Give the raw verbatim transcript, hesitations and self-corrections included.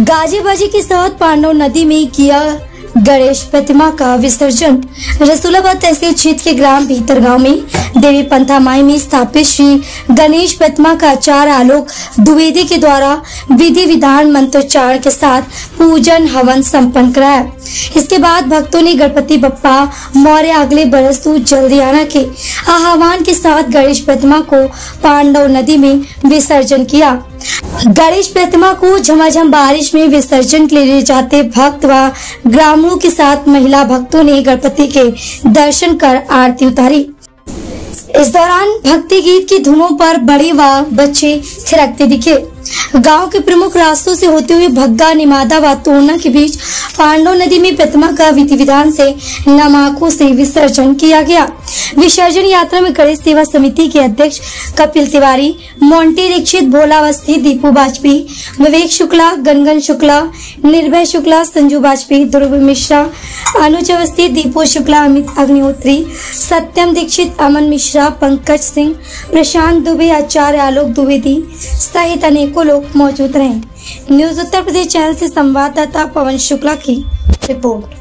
गाजे बाजे के साथ पांडव नदी में किया गणेश प्रतिमा का विसर्जन। रसूलाबाद तहसील क्षेत्र के ग्राम भीतरगांव में देवी पंथा माई में स्थापित श्री गणेश प्रतिमा का आचार्य आलोक द्विवेदी के द्वारा विधि विधान मंत्रोच्चारण के साथ पूजन हवन संपन्न कराया। इसके बाद भक्तों ने गणपति बप्पा मौर्य अगले बरस तू जल्दी आना के आह्वान के साथ गणेश प्रतिमा को पांडव नदी में विसर्जन किया। गणेश प्रतिमा को झमाझम बारिश में विसर्जन के लिए जाते भक्त व ग्रामीणों के साथ महिला भक्तों ने गणपति के दर्शन कर आरती उतारी। इस दौरान भक्ति गीत की धुनों पर बड़े व बच्चे थिरकते दिखे। गांव के प्रमुख रास्तों से होते हुए भग्गा, निमादा व तोरना के बीच पांडव नदी में प्रतिमा का विधि विधान से नम आंखों से विसर्जन किया गया। विसर्जन यात्रा में गणेश सेवा समिति के अध्यक्ष कपिल तिवारी, मोंटी दीक्षित, भोलावस्थी, दीपू वाजपेयी, विवेक शुक्ला, गनगन शुक्ला, निर्भय शुक्ला, संजू वाजपेयी, ध्रुव मिश्रा, अनुज अवस्थी, दीपू शुक्ला, अमित अग्निहोत्री, सत्यम दीक्षित, अमन मिश्रा, पंकज सिंह, प्रशांत दुबे, आचार्य आलोक द्विवेदी सहित अनेकों लोग मौजूद रहे। न्यूज उत्तर प्रदेश चैनल से संवाददाता पवन शुक्ला की रिपोर्ट।